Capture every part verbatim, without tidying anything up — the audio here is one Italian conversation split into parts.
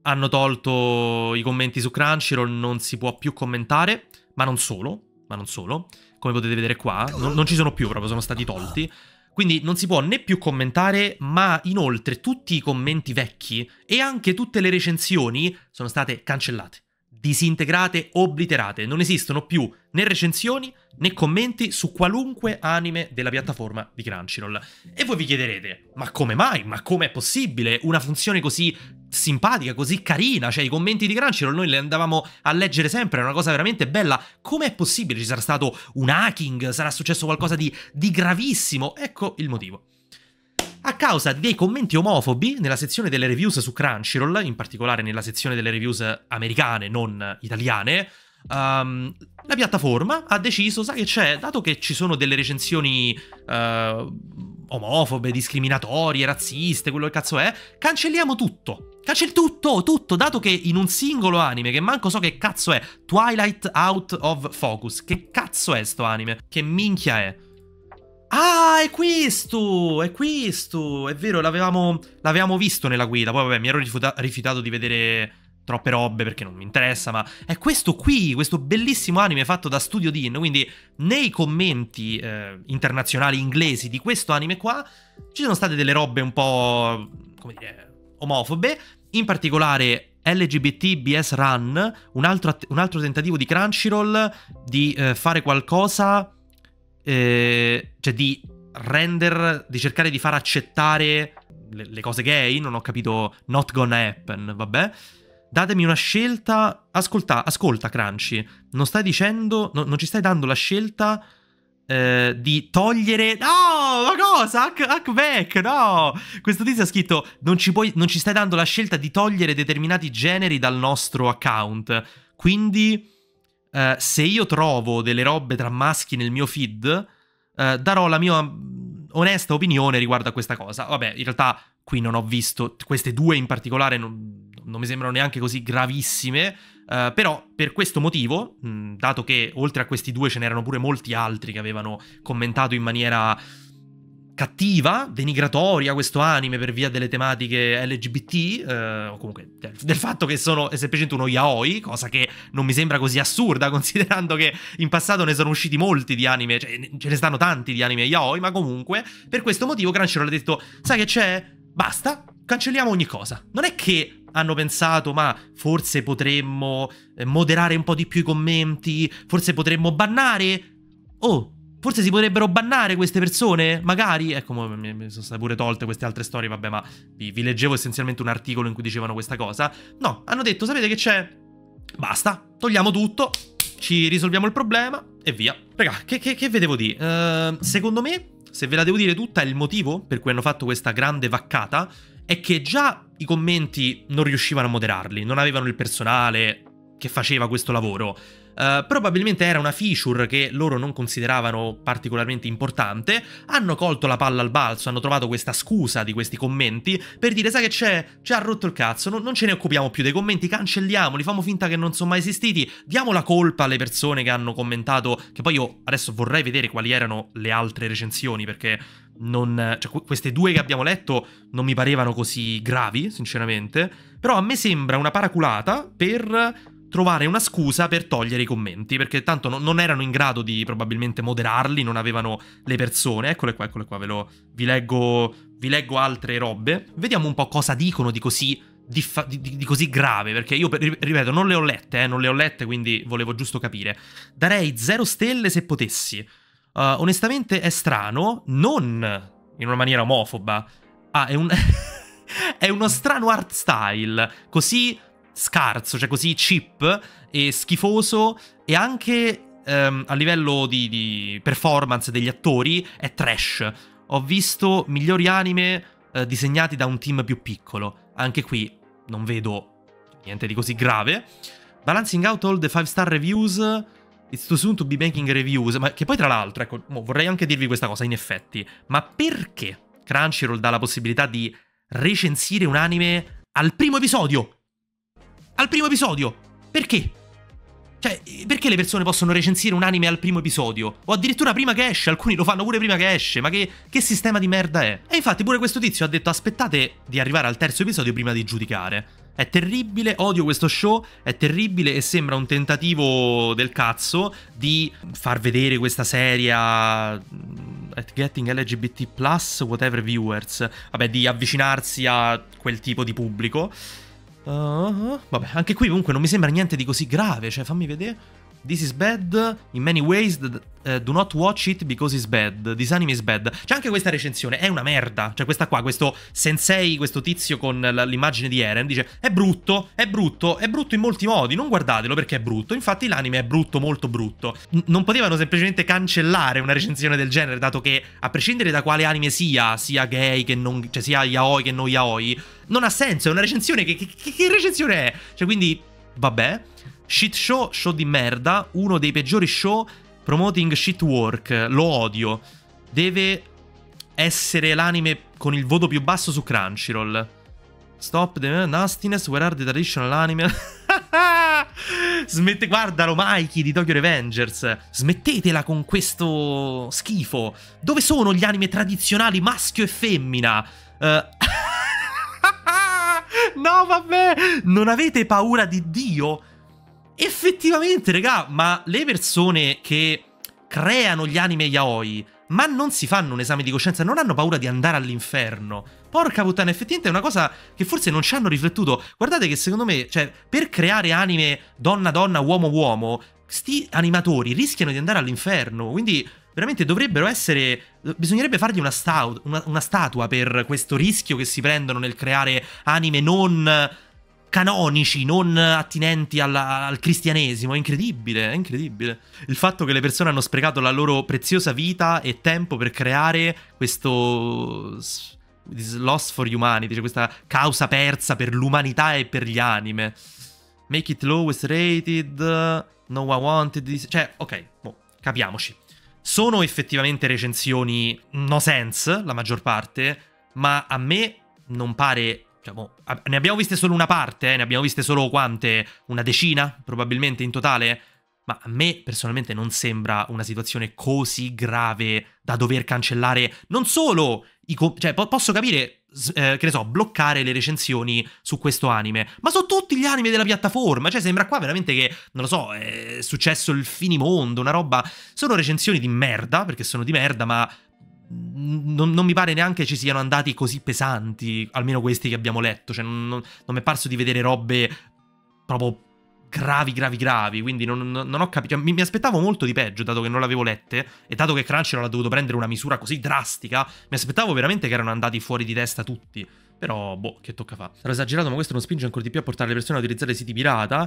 hanno tolto i commenti su Crunchyroll, non si può più commentare, ma non solo, ma non solo, come potete vedere qua, non, non ci sono più proprio, sono stati tolti. Quindi non si può né più commentare, ma inoltre tutti i commenti vecchi e anche tutte le recensioni sono state cancellate, disintegrate, obliterate. Non esistono più né recensioni né commenti su qualunque anime della piattaforma di Crunchyroll. E voi vi chiederete, ma come mai? Ma com'è possibile una funzione così simpatica, così carina? Cioè i commenti di Crunchyroll noi li andavamo a leggere sempre, è una cosa veramente bella. Com'è possibile? Ci sarà stato un hacking? Sarà successo qualcosa di, di gravissimo? Ecco il motivo. A causa dei commenti omofobi nella sezione delle reviews su Crunchyroll, in particolare nella sezione delle reviews americane, non italiane, um, la piattaforma ha deciso, sai che c'è, dato che ci sono delle recensioni uh, omofobe, discriminatorie, razziste, quello che cazzo è, cancelliamo tutto. Cancel tutto, tutto, dato che in un singolo anime, che manco so che cazzo è, Twilight Out of Focus, che cazzo è sto anime? Che minchia è? Ah, è questo, è questo, è vero, l'avevamo visto nella guida, poi vabbè mi ero rifiuta rifiutato di vedere troppe robe perché non mi interessa, ma è questo qui, questo bellissimo anime fatto da Studio Dean, quindi nei commenti eh, internazionali inglesi di questo anime qua ci sono state delle robe un po', come dire, omofobe, in particolare L G B T B S Run, un altro, un altro tentativo di Crunchyroll di eh, fare qualcosa... Eh, cioè di render, di cercare di far accettare le, le cose gay, non ho capito, not gonna happen, vabbè. Datemi una scelta, ascolta, ascolta Crunchy, non stai dicendo, no, non ci stai dando la scelta eh, di togliere, no, ma cosa, hack, hackback, no, questo tizio ha scritto, non ci, puoi, non ci stai dando la scelta di togliere determinati generi dal nostro account, quindi... Uh, se io trovo delle robe tra maschi nel mio feed, uh, darò la mia onesta opinione riguardo a questa cosa. Vabbè, in realtà qui non ho visto, queste due in particolare non, non mi sembrano neanche così gravissime, uh, però per questo motivo, mh, dato che oltre a questi due ce n'erano pure molti altri che avevano commentato in maniera... cattiva, denigratoria questo anime per via delle tematiche L G B T, eh, o comunque del, del fatto che sono semplicemente uno yaoi, cosa che non mi sembra così assurda considerando che in passato ne sono usciti molti di anime, cioè ce ne stanno tanti di anime yaoi, ma comunque per questo motivo Crunchyroll ha detto, sai che c'è? Basta, cancelliamo ogni cosa. Non è che hanno pensato, ma forse potremmo moderare un po' di più i commenti, forse potremmo bannare, oh, forse si potrebbero bannare queste persone, magari. Ecco, mi, mi sono state pure tolte queste altre storie, vabbè, ma vi, vi leggevo essenzialmente un articolo in cui dicevano questa cosa. No, hanno detto, sapete che c'è? Basta, togliamo tutto, ci risolviamo il problema e via. Raga, che, che, che vedevo di? Uh, secondo me, se ve la devo dire tutta, il motivo per cui hanno fatto questa grande vaccata è che già i commenti non riuscivano a moderarli, non avevano il personale che faceva questo lavoro. Uh, probabilmente era una feature che loro non consideravano particolarmente importante, hanno colto la palla al balzo, hanno trovato questa scusa di questi commenti per dire, sai che c'è? Ci ha rotto il cazzo, non, non ce ne occupiamo più dei commenti, cancelliamoli, famo finta che non sono mai esistiti, diamo la colpa alle persone che hanno commentato, che poi io adesso vorrei vedere quali erano le altre recensioni, perché non, cioè, queste due che abbiamo letto non mi parevano così gravi, sinceramente, però a me sembra una paraculata per... trovare una scusa per togliere i commenti, perché tanto no, non erano in grado di probabilmente moderarli, non avevano le persone. Eccole qua, eccole qua, ve lo vi leggo, vi leggo altre robe. Vediamo un po' cosa dicono di così di, di, di così grave, perché io ripeto, non le ho lette, eh, non le ho lette, quindi volevo giusto capire. Darei zero stelle se potessi. Uh, onestamente è strano, non in una maniera omofoba. Ah, è un è uno strano art style, così scarso, cioè così cheap e schifoso, e anche um, a livello di, di performance degli attori è trash. Ho visto migliori anime uh, disegnati da un team più piccolo. Anche qui non vedo niente di così grave. Balancing out all the five star reviews, it's too soon to be making reviews. Ma che poi tra l'altro, ecco, vorrei anche dirvi questa cosa in effetti, ma perché Crunchyroll dà la possibilità di recensire un anime al primo episodio? Al primo episodio! Perché? Cioè, perché le persone possono recensire un anime al primo episodio? O addirittura prima che esce, alcuni lo fanno pure prima che esce, ma che, che sistema di merda è? E infatti pure questo tizio ha detto aspettate di arrivare al terzo episodio prima di giudicare. È terribile, odio questo show, è terribile e sembra un tentativo del cazzo di far vedere questa serie a at getting L G B T plus whatever viewers. Vabbè, di avvicinarsi a quel tipo di pubblico. Uh, vabbè, anche qui comunque non mi sembra niente di così grave, cioè fammi vedere. This is bad in many ways, uh, do not watch it because it's bad. This anime is bad. C'è anche questa recensione, è una merda. Cioè questa qua, questo sensei, questo tizio con l'immagine di Eren dice è brutto, è brutto, è brutto in molti modi, non guardatelo perché è brutto. Infatti l'anime è brutto, molto brutto. N non potevano semplicemente cancellare una recensione del genere, dato che a prescindere da quale anime sia, sia gay che non, cioè sia yaoi che non yaoi, non ha senso, è una recensione che, che, che, che recensione è? Cioè quindi, vabbè. Shit show, show di merda, uno dei peggiori show promoting shit work, lo odio. Deve essere l'anime con il voto più basso su Crunchyroll. Stop the nastiness, where are the traditional anime? Smette, guardalo Mikey di Tokyo Revengers. Smettetela con questo schifo. Dove sono gli anime tradizionali maschio e femmina? Uh... No vabbè, non avete paura di Dio? Effettivamente, regà, ma le persone che creano gli anime yaoi, ma non si fanno un esame di coscienza, non hanno paura di andare all'inferno. Porca puttana, effettivamente è una cosa che forse non ci hanno riflettuto. Guardate che secondo me, cioè, per creare anime donna-donna, uomo-uomo, sti animatori rischiano di andare all'inferno, quindi veramente dovrebbero essere... Bisognerebbe fargli una, una, una statua per questo rischio che si prendono nel creare anime non... canonici, non attinenti alla, al cristianesimo. È incredibile, è incredibile. Il fatto che le persone hanno sprecato la loro preziosa vita e tempo per creare questo this loss for humanity, cioè questa causa persa per l'umanità e per gli anime. Make it lowest rated, no I wanted this. Cioè, ok, boh, capiamoci. Sono effettivamente recensioni no sense, la maggior parte, ma a me non pare... Diciamo, ne abbiamo viste solo una parte, eh? Ne abbiamo viste solo quante? Una decina, probabilmente in totale? Ma a me personalmente non sembra una situazione così grave da dover cancellare non solo i... Cioè, po posso capire, eh, che ne so, bloccare le recensioni su questo anime, ma su tutti gli anime della piattaforma. Cioè, sembra qua veramente che, non lo so, è successo il finimondo, una roba... Sono recensioni di merda, perché sono di merda, ma... Non, non mi pare neanche ci siano andati così pesanti, almeno questi che abbiamo letto. Cioè non, non, non mi è parso di vedere robe proprio gravi, gravi, gravi. Quindi non, non, non ho capito, cioè, mi, mi aspettavo molto di peggio, dato che non l'avevo lette. E dato che Crunchyroll ha dovuto prendere una misura così drastica, mi aspettavo veramente che erano andati fuori di testa tutti. Però, boh, che tocca fa. Sarò esagerato, ma questo non spinge ancora di più a portare le persone a utilizzare siti pirata.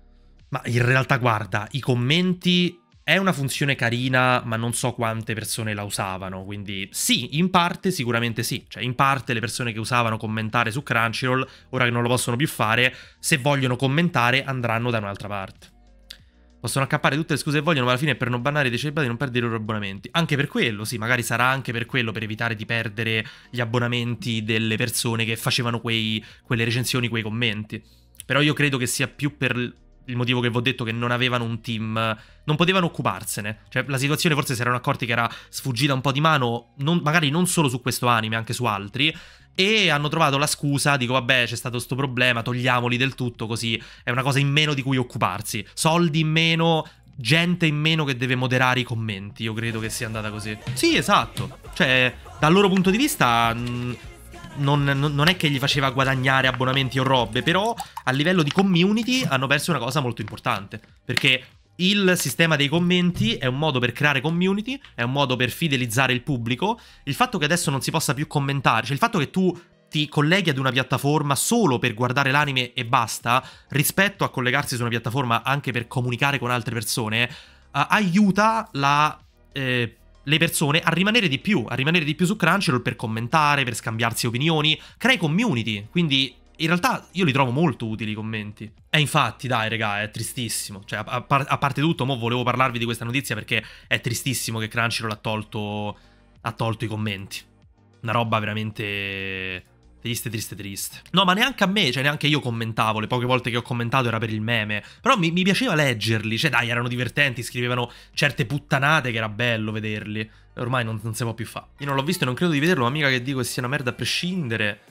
Ma in realtà, guarda, i commenti... È una funzione carina, ma non so quante persone la usavano, quindi sì, in parte sicuramente sì. Cioè, in parte le persone che usavano commentare su Crunchyroll, ora che non lo possono più fare, se vogliono commentare andranno da un'altra parte. Possono accappare tutte le scuse che vogliono, ma alla fine per non bannare i deceibati non perdere i loro abbonamenti. Anche per quello, sì, magari sarà anche per quello, per evitare di perdere gli abbonamenti delle persone che facevano quei, quelle recensioni, quei commenti. Però io credo che sia più per... il motivo che vi ho detto, che non avevano un team, non potevano occuparsene. Cioè la situazione forse si erano accorti che era sfuggita un po' di mano, non, magari non solo su questo anime, anche su altri, e hanno trovato la scusa, dico vabbè c'è stato sto problema, togliamoli del tutto, così è una cosa in meno di cui occuparsi. Soldi in meno, gente in meno che deve moderare i commenti, io credo che sia andata così. Sì, esatto, cioè dal loro punto di vista... Mh, Non, non è che gli faceva guadagnare abbonamenti o robe, però a livello di community hanno perso una cosa molto importante, perché il sistema dei commenti è un modo per creare community, è un modo per fidelizzare il pubblico. Il fatto che adesso non si possa più commentare, cioè il fatto che tu ti colleghi ad una piattaforma solo per guardare l'anime e basta, rispetto a collegarsi su una piattaforma anche per comunicare con altre persone, uh, aiuta la... Eh, le persone a rimanere di più, a rimanere di più su Crunchyroll per commentare, per scambiarsi opinioni, crei community, quindi in realtà io li trovo molto utili i commenti. E infatti, dai raga, è tristissimo, cioè a, par a parte tutto, mo volevo parlarvi di questa notizia perché è tristissimo che Crunchyroll ha tolto, ha tolto i commenti. Una roba veramente... Triste, triste, triste. No, ma neanche a me, cioè neanche io commentavo. Le poche volte che ho commentato era per il meme. Però mi, mi piaceva leggerli, cioè dai, erano divertenti, scrivevano certe puttanate che era bello vederli. Ormai non, non si può più fare. Io non l'ho visto e non credo di vederlo, ma mica che dico che sia una merda a prescindere.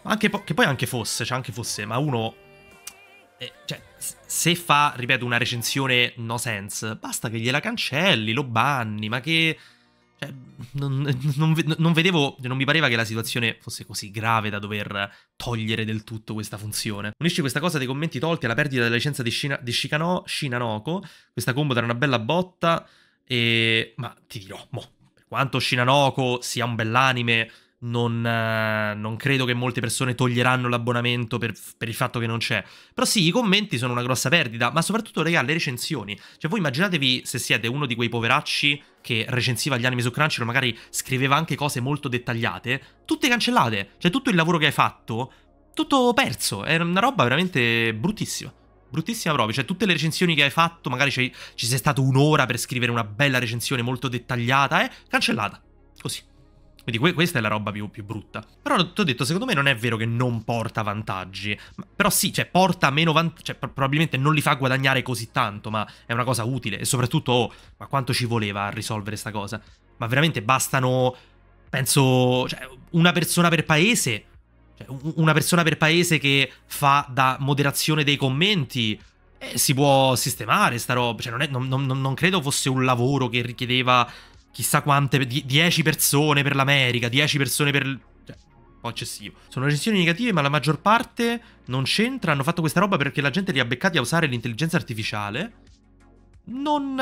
Anche po che poi anche fosse, cioè anche fosse, ma uno... Eh, cioè, se fa, ripeto, una recensione no sense, basta che gliela cancelli, lo banni, ma che... Cioè, non, non, non vedevo, non mi pareva che la situazione fosse così grave da dover togliere del tutto questa funzione. Unisci questa cosa dei commenti tolti alla perdita della licenza di, Shina, di Shikano, Shinanoko, questa combo darà una bella botta e... Ma ti dirò, mo, per quanto Shinanoko sia un bell'anime... Non, eh, non credo che molte persone toglieranno l'abbonamento per, per il fatto che non c'è. Però sì, i commenti sono una grossa perdita, ma soprattutto, raga, le recensioni. Cioè voi immaginatevi se siete uno di quei poveracci che recensiva gli anime su Crunchyroll, magari scriveva anche cose molto dettagliate, tutte cancellate. Cioè tutto il lavoro che hai fatto, tutto perso. È una roba veramente bruttissima. Bruttissima proprio, cioè tutte le recensioni che hai fatto, magari ci, ci sei stato un'ora per scrivere una bella recensione molto dettagliata, eh, cancellata. Così. Quindi que questa è la roba più, più brutta. Però ti ho detto, secondo me non è vero che non porta vantaggi. Ma, però sì, cioè porta meno vantaggi. Cioè probabilmente non li fa guadagnare così tanto, ma è una cosa utile. E soprattutto, oh, ma quanto ci voleva a risolvere sta cosa? Ma veramente bastano, penso, cioè, una persona per paese. Cioè, una persona per paese che fa da moderazione dei commenti. E si può sistemare sta roba. Cioè non, è, non, non, non credo fosse un lavoro che richiedeva... chissà quante, dieci persone per l'America, dieci persone per... Cioè, un po' eccessivo. Sono recensioni negative, ma la maggior parte non c'entra. Hanno fatto questa roba perché la gente li ha beccati a usare l'intelligenza artificiale. Non...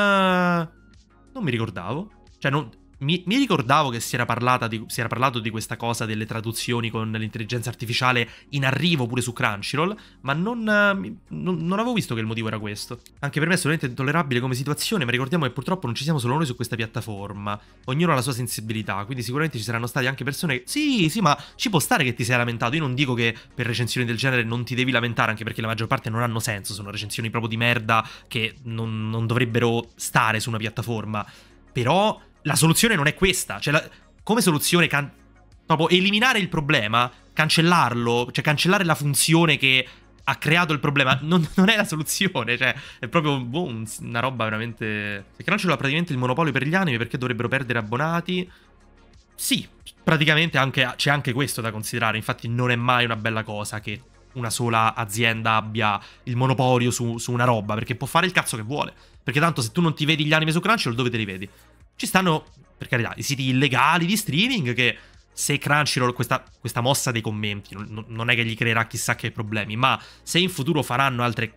Uh, non mi ricordavo. Cioè, non... Mi, mi ricordavo che si era, parlata di, si era parlato di questa cosa delle traduzioni con l'intelligenza artificiale in arrivo pure su Crunchyroll, ma non, non, non avevo visto che il motivo era questo. Anche per me è assolutamente intollerabile come situazione, ma ricordiamo che purtroppo non ci siamo solo noi su questa piattaforma. Ognuno ha la sua sensibilità, quindi sicuramente ci saranno stati anche persone... Sì, sì, ma ci può stare che ti sei lamentato. Io non dico che per recensioni del genere non ti devi lamentare, anche perché la maggior parte non hanno senso, sono recensioni proprio di merda che non, non dovrebbero stare su una piattaforma. Però... la soluzione non è questa, cioè la, come soluzione can proprio eliminare il problema, cancellarlo, cioè cancellare la funzione che ha creato il problema, non, non è la soluzione, cioè è proprio boh, una roba veramente... Se Crunchyroll ha praticamente il monopolio per gli anime, perché dovrebbero perdere abbonati? Sì, praticamente c'è anche questo da considerare, infatti non è mai una bella cosa che una sola azienda abbia il monopolio su, su una roba, perché può fare il cazzo che vuole, perché tanto se tu non ti vedi gli anime su Crunchyroll, dove te li vedi? Ci stanno, per carità, i siti illegali di streaming che se Crunchyroll, questa, questa mossa dei commenti, non, non è che gli creerà chissà che problemi, ma se in futuro faranno altre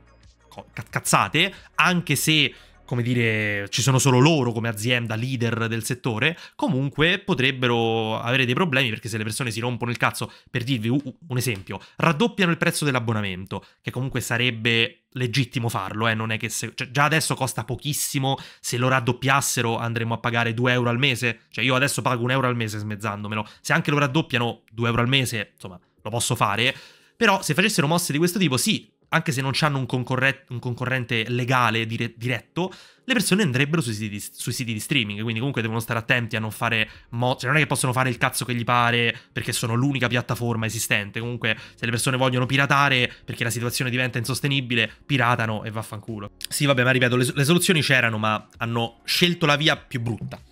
cazzate, anche se, come dire, ci sono solo loro come azienda leader del settore, comunque potrebbero avere dei problemi, perché se le persone si rompono il cazzo, per dirvi un esempio, raddoppiano il prezzo dell'abbonamento, che comunque sarebbe... legittimo farlo, eh, non è che se, cioè, già adesso costa pochissimo, se lo raddoppiassero andremo a pagare due euro al mese, cioè io adesso pago un euro al mese smezzandomelo, se anche lo raddoppiano due euro al mese, insomma, lo posso fare, però se facessero mosse di questo tipo, sì, anche se non hanno un, concorre un concorrente legale dire diretto, le persone andrebbero sui siti, di, sui siti di streaming, quindi comunque devono stare attenti a non fare mo- cioè non è che possono fare il cazzo che gli pare perché sono l'unica piattaforma esistente, comunque se le persone vogliono piratare perché la situazione diventa insostenibile, piratano e vaffanculo. Sì, vabbè, ma ripeto, le, le soluzioni c'erano, ma hanno scelto la via più brutta.